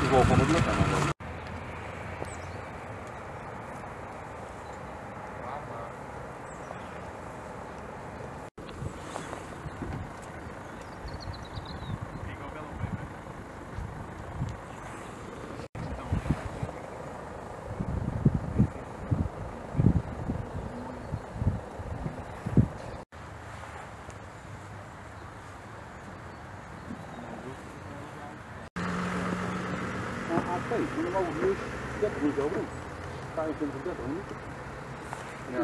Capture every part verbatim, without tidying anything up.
is wel van het lukken. A twee, dan mogen we nu dertig minuten over doen. vijfentwintig, dertig minuten. Ja.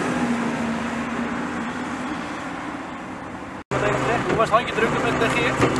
Hoe was het handje drukken met de Geert?